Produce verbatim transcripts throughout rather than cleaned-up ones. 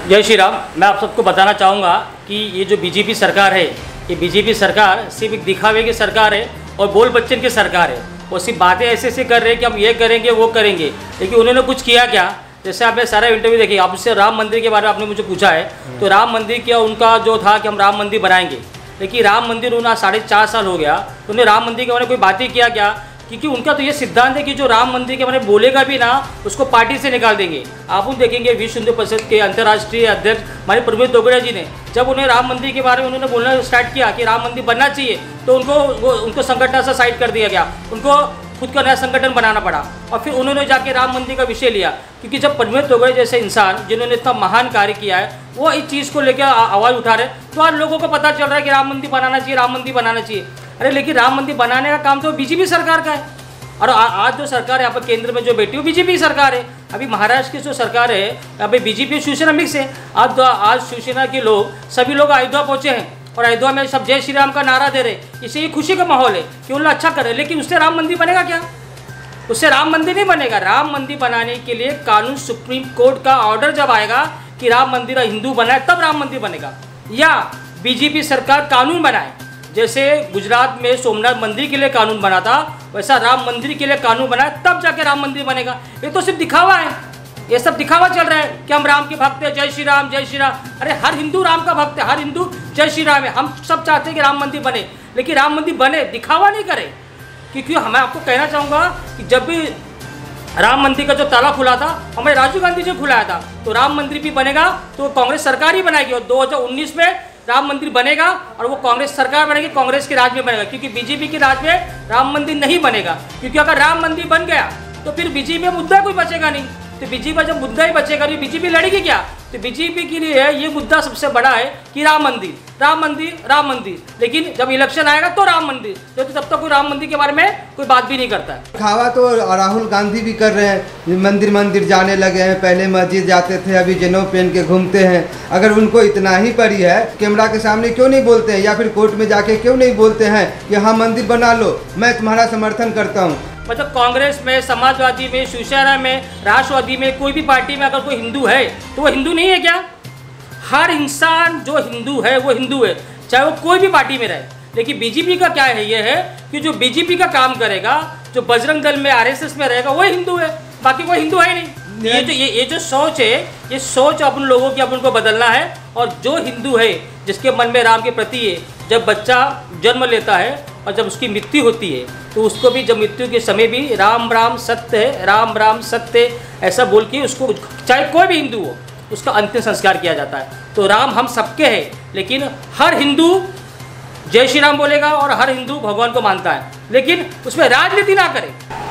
जय श्री राम। मैं आप सबको बताना चाहूँगा कि ये जो बीजेपी सरकार है, ये बीजेपी सरकार सिर्फ एक दिखावे की सरकार है और बोल बच्चन की सरकार है। वो सिर्फ बातें ऐसे ऐसे कर रहे हैं कि हम ये करेंगे वो करेंगे, लेकिन उन्होंने कुछ किया क्या? जैसे आपने सारा इंटरव्यू देखिए, आपसे राम मंदिर के बारे में आपने मुझे पूछा है, तो राम मंदिर क्या उनका जो था कि हम राम मंदिर बनाएंगे, लेकिन राम मंदिर उन्हें साढ़े चार साल हो गया, तो उन्हें राम मंदिर के बारे में कोई बातें किया क्या? क्योंकि उनका तो ये सिद्धांत है कि जो राम मंदिर के बारे में बोलेगा भी ना, उसको पार्टी से निकाल देंगे। आप उन देखेंगे विश्व हिंदू परिषद के अंतर्राष्ट्रीय अध्यक्ष हमारे प्रमोद तोगड़िया जी ने जब उन्हें राम मंदिर के बारे में उन्होंने बोलना स्टार्ट किया कि राम मंदिर बनना चाहिए, तो उनको वो उनको संगठन से साइड कर दिया गया, उनको खुद का नया संगठन बनाना पड़ा और फिर उन्होंने जाके राम मंदिर का विषय लिया। क्योंकि जब प्रमोद तोगड़िया जैसे इंसान जिन्होंने इतना महान कार्य किया है, वो इस चीज़ को लेकर आवाज़ उठा रहे, तो आज लोगों को पता चल रहा है कि राम मंदिर बनाना चाहिए, राम मंदिर बनाना चाहिए। अरे लेकिन राम मंदिर बनाने का काम तो बीजेपी सरकार का है, और आज जो सरकार यहाँ पर केंद्र में जो बैठी है बीजेपी सरकार है। अभी महाराष्ट्र की जो सरकार है, अभी बीजेपी शिवसेना मिक्स है। आज आज शिवसेना के लोग सभी लोग अयोध्या पहुँचे हैं और अयोध्या में सब जय श्री राम का नारा दे रहे, इससे ये खुशी का माहौल है कि उन लोग अच्छा कर रहे हैं। लेकिन उससे राम मंदिर बनेगा क्या? उससे राम मंदिर नहीं बनेगा। राम मंदिर बनाने के लिए कानून, सुप्रीम कोर्ट का ऑर्डर जब आएगा कि राम मंदिर हिंदू बनाए, तब राम मंदिर बनेगा, या बीजेपी सरकार कानून बनाए। जैसे गुजरात में सोमनाथ मंदिर के लिए कानून बना था, वैसा राम मंदिर के लिए कानून बनाए, तब जाके राम मंदिर बनेगा। ये तो सिर्फ दिखावा है, ये सब दिखावा चल रहा है कि हम राम के भक्त हैं, जय श्री राम जय श्री राम। अरे हर हिंदू राम का भक्त है, हर हिंदू जय श्री राम है। हम सब चाहते हैं कि राम मंदिर बने, लेकिन राम मंदिर बने, दिखावा नहीं करे। क्योंकि मैं आपको कहना चाहूँगा कि जब भी राम मंदिर का जो ताला खुला था, हमें राजीव गांधी जी खुलाया था, तो राम मंदिर भी बनेगा तो कांग्रेस सरकार ही बनाएगी, और दो हज़ार उन्नीस में राम मंदिर बनेगा और वो कांग्रेस सरकार बनेगी, कांग्रेस के राज में बनेगा। क्योंकि बीजेपी के राज में राम मंदिर नहीं बनेगा, क्योंकि अगर राम मंदिर बन गया तो फिर बीजेपी में मुद्दा कोई बचेगा नहीं। तो बीजेपी का जब मुद्दा ही बचेगा नहीं, बीजेपी लड़ेगी क्या? तो बीजेपी के लिए ये मुद्दा सबसे बड़ा है कि राम मंदिर राम मंदिर राम मंदिर। लेकिन जब इलेक्शन आएगा तो राम मंदिर, तो तब तक कोई राम मंदिर के बारे में कोई बात भी नहीं करता है। दिखावा तो राहुल गांधी भी कर रहे हैं, मंदिर मंदिर जाने लगे हैं, पहले मस्जिद जाते थे, अभी जनेऊ पहन के घूमते हैं। अगर उनको इतना ही पड़ी है, कैमरा के सामने क्यों नहीं बोलते हैं, या फिर कोर्ट में जाके क्यों नहीं बोलते हैं कि हाँ मंदिर बना लो, मैं तुम्हारा समर्थन करता हूँ। मतलब कांग्रेस में, समाजवादी में, शिवसेना में, राष्ट्रवादी में, कोई भी पार्टी में अगर कोई हिंदू है तो वो हिंदू नहीं है क्या? हर इंसान जो हिंदू है वो हिंदू है, चाहे वो कोई भी पार्टी में रहे। लेकिन बीजेपी का क्या है, ये है कि जो बीजेपी का काम करेगा, जो बजरंग दल में, आरएसएस में रहेगा, वो हिंदू है, बाकी कोई हिंदू है नहीं। ये जो ये ये जो सोच है, ये सोच अपन लोगों की अपन को बदलना है। और जो हिंदू है, जिसके मन में राम के प्रति है, जब बच्चा जन्म लेता है और जब उसकी मृत्यु होती है, तो उसको भी जब मृत्यु के समय भी राम राम सत्य है, राम राम सत्य ऐसा बोल के उसको, चाहे कोई भी हिंदू हो, उसका अंतिम संस्कार किया जाता है। तो राम हम सबके हैं, लेकिन हर हिंदू जय श्री राम बोलेगा और हर हिंदू भगवान को मानता है, लेकिन उसमें राजनीति ना करे।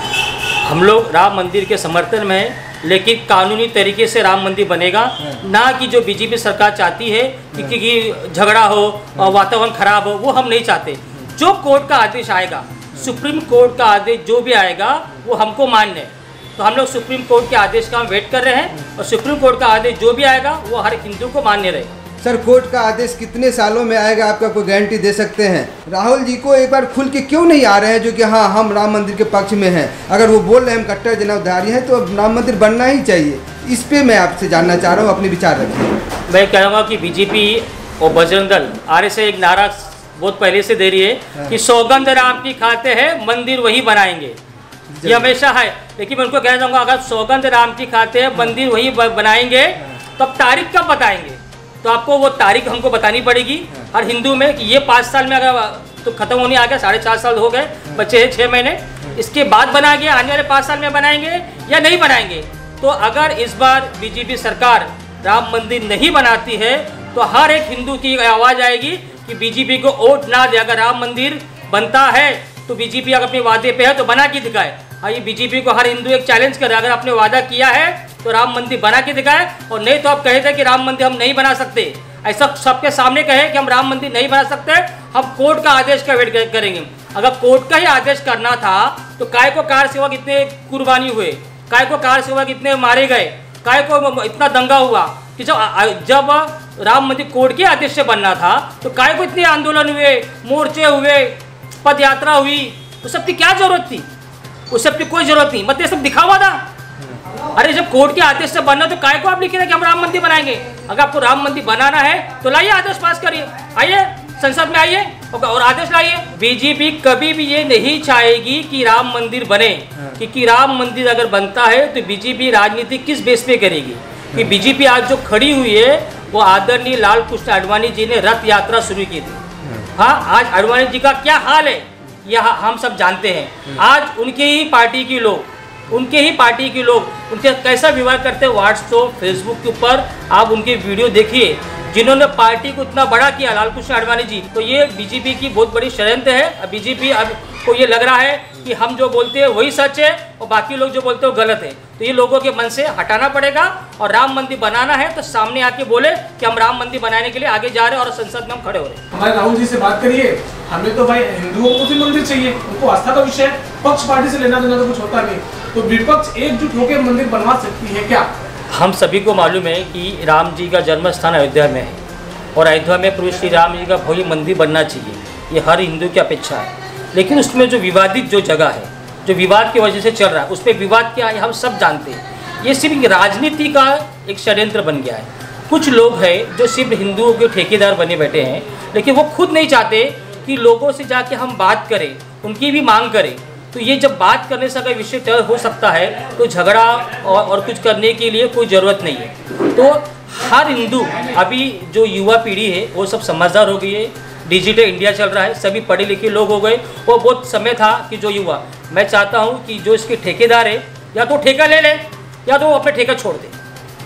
हम लोग राम मंदिर के समर्थन में हैं, लेकिन कानूनी तरीके से राम मंदिर बनेगा, ना कि जो बीजेपी सरकार चाहती है कि झगड़ा हो और वातावरण खराब हो, वो हम नहीं चाहते। जो कोर्ट का आदेश आएगा, सुप्रीम कोर्ट का आदेश जो भी आएगा, वो हमको मान्य है। तो हम लोग सुप्रीम कोर्ट के आदेश का हम वेट कर रहे हैं, और सुप्रीम कोर्ट का आदेश जो भी आएगा वो हर हिंदू को मान्य रहेगा। सर, कोर्ट का आदेश कितने सालों में आएगा, आपका कोई गारंटी दे सकते हैं? राहुल जी को एक बार खुल के क्यों नहीं आ रहे हैं, जो कि हाँ हम राम मंदिर के पक्ष में हैं? अगर वो बोल रहे हैं हम कट्टर जनाधारी हैं, तो राम मंदिर बनना ही चाहिए। इस पे मैं आपसे जानना चाह रहा हूँ, अपने विचार रखिए। मैं कहूँगा कि बीजेपी और बजरंग दल आर एस एक नारा बहुत पहले से दे रही है कि सौगंध राम की खाते हैं, मंदिर वही बनाएंगे, ये हमेशा है। लेकिन मैं उनको कहना चाहूँगा, अगर सौगंध राम की खाते हैं, मंदिर वही बनाएंगे, तब तारीख कब बताएंगे? तो आपको वो तारीख हमको बतानी पड़ेगी हर हिंदू में, कि ये पाँच साल में अगर तो खत्म होने आ गया, साढ़े चार साल हो गए, बचे हैं छः महीने, इसके बाद बनाएंगे, आने वाले पाँच साल में बनाएंगे या नहीं बनाएंगे। तो अगर इस बार बीजेपी सरकार राम मंदिर नहीं बनाती है, तो हर एक हिंदू की आवाज़ आएगी कि बीजेपी को वोट ना दे। अगर राम मंदिर बनता है तो बीजेपी अगर अपने वादे पे है तो बना के दिखाए। हाँ, ये बीजेपी को हर हिंदू एक चैलेंज करे, अगर आपने वादा किया है तो राम मंदिर बना के दिखाए, और नहीं तो आप कहे थे कि राम मंदिर हम नहीं बना सकते, ऐसा सबके सामने कहे कि हम राम मंदिर नहीं बना सकते, हम कोर्ट का आदेश का वेट करेंगे। अगर कोर्ट का ही आदेश करना था तो काय को कार सेवक इतने कुर्बानी हुए, काय को कार सेवक इतने मारे गए, काय को इतना दंगा हुआ कि जब जब राम मंदिर कोर्ट के आदेश से बनना था, तो काय को इतने आंदोलन हुए, मोर्चे हुए, पद यात्रा हुई, उस सब की क्या जरूरत थी? उस सब की कोई जरूरत नहीं, मतलब ये सब दिखावा था। अरे जब कोर्ट के आदेश से बनना तो काय को आप लिख रहे हैं कि हम राम मंदिर बनाएंगे? अगर आपको राम मंदिर बनाना है तो लाइए आदेश पास करिए, आइए संसद में आइए और आदेश लाइए। बीजेपी कभी भी ये नहीं चाहेगी कि राम मंदिर बने, क्योंकि राम मंदिर अगर बनता है तो बीजेपी राजनीति किस बेस पे करेगी? कि बीजेपी आज जो खड़ी हुई है वो आदरणीय लाल कृष्ण आडवाणी जी ने रथ यात्रा शुरू की थी। हाँ, आज आडवाणी जी का क्या हाल है यह हम सब जानते हैं। आज उनके ही पार्टी के लोग उनके ही पार्टी के लोग उनसे कैसा व्यवहार करते हैं व्हाट्सएप फेसबुक के ऊपर। आप उनके वीडियो देखिए, जिन्होंने पार्टी को इतना बड़ा किया लाल कृष्ण आडवाणी जी। तो ये बीजेपी की बहुत बड़ी षड्यंत्र है। बीजेपी अब को ये लग रहा है कि हम जो बोलते हैं वही सच है और बाकी लोग जो बोलते हैं वो गलत है। तो ये लोगों के मन से हटाना पड़ेगा और राम मंदिर बनाना है तो सामने आके बोले कि हम राम मंदिर बनाने के लिए आगे जा रहे हैं और संसद में हम खड़े हो रहे हैं। हमारे राहुल जी से बात करिए, हमें तो भाई हिंदुओं को भी मंदिर चाहिए, उनको आस्था का विषय, पक्ष पार्टी से लेना देना तो कुछ होता नहीं। तो विपक्ष एकजुट होकर मंदिर बनवा सकती है क्या? हम सभी को मालूम है कि राम जी का जन्म स्थान अयोध्या में है और अयोध्या में प्रभु श्री राम जी का भव्य मंदिर बनना चाहिए, ये हर हिंदू की अपेक्षा है। लेकिन उसमें जो विवादित जो जगह है, जो विवाद की वजह से चल रहा है, उस पर विवाद क्या है हम सब जानते हैं। ये सिर्फ राजनीति का एक षड्यंत्र बन गया है। कुछ लोग हैं जो सिर्फ हिंदुओं के ठेकेदार बने बैठे हैं, लेकिन वो खुद नहीं चाहते कि लोगों से जाके हम बात करें, उनकी भी मांग करें। तो ये जब बात करने से अगर विषय तय हो सकता है तो झगड़ा और, और कुछ करने के लिए कोई ज़रूरत नहीं है। तो हर हिंदू, अभी जो युवा पीढ़ी है वो सब समझदार हो गई है, डिजिटल इंडिया चल रहा है, सभी पढ़े लिखे लोग हो गए। वो बहुत समय था कि जो युवा, मैं चाहता हूँ कि जो इसके ठेकेदार है या तो ठेका ले ले या तो अपने ठेका छोड़ दे।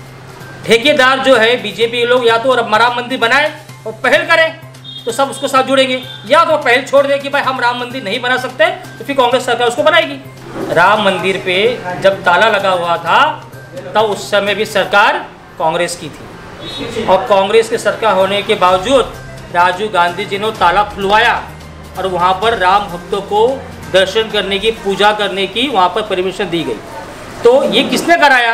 ठेकेदार जो है बीजेपी लोग या तो राम मंदिर बनाए और पहल करें तो सब उसको साथ जुड़ेंगे, या तो पहल छोड़ दे कि भाई हम राम मंदिर नहीं बना सकते तो फिर कांग्रेस सरकार उसको बनाएगी। राम मंदिर पे जब ताला लगा हुआ था तब उस समय भी सरकार कांग्रेस की थी और कांग्रेस की सरकार होने के बावजूद राजीव गांधी जी ने ताला खुलवाया और वहाँ पर राम भक्तों को दर्शन करने की, पूजा करने की वहाँ पर परमिशन दी गई। तो ये किसने कराया?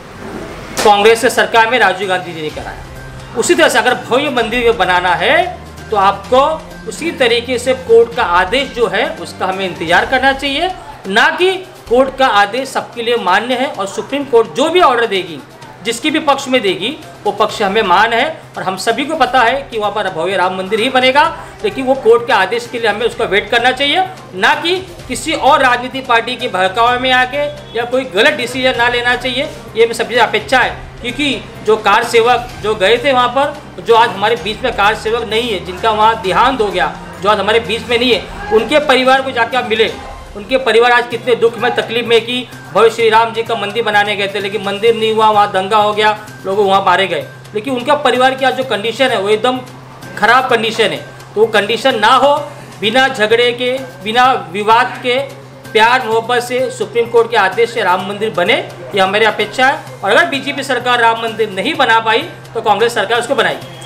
कांग्रेस की सरकार में राजीव गांधी जी ने कराया। उसी तरह से अगर भव्य मंदिर बनाना है तो आपको उसी तरीके से कोर्ट का आदेश जो है उसका हमें इंतजार करना चाहिए, ना कि कोर्ट का आदेश सबके लिए मान्य है और सुप्रीम कोर्ट जो भी ऑर्डर देगी, जिसकी भी पक्ष में देगी, वो पक्ष हमें मान है और हम सभी को पता है कि वहाँ पर भव्य राम मंदिर ही बनेगा। लेकिन वो कोर्ट के आदेश के लिए हमें उसका वेट करना चाहिए, ना कि किसी और राजनीतिक पार्टी के बहकावे में आके या कोई गलत डिसीजन ना लेना चाहिए। ये मैं सभी अपेक्षा है, क्योंकि जो कार सेवक जो गए थे वहाँ पर, जो आज हमारे बीच में कार सेवक नहीं है, जिनका वहाँ देहांत हो गया, जो आज हमारे बीच में नहीं है, उनके परिवार को जाके आप मिले। उनके परिवार आज कितने दुख में, तकलीफ में कि भव्य श्री राम जी का मंदिर बनाने गए थे लेकिन मंदिर नहीं हुआ, वहाँ दंगा हो गया, लोग वहाँ मारे गए। लेकिन उनका परिवार की आज जो कंडीशन है वो एकदम खराब कंडीशन है। तो वो कंडीशन ना हो, बिना झगड़े के, बिना विवाद के, प्यार मोहब्बत से सुप्रीम कोर्ट के आदेश से राम मंदिर बने, ये हमारी अपेक्षा है। और अगर बीजेपी सरकार राम मंदिर नहीं बना पाई तो कांग्रेस सरकार उसको बनाएगी।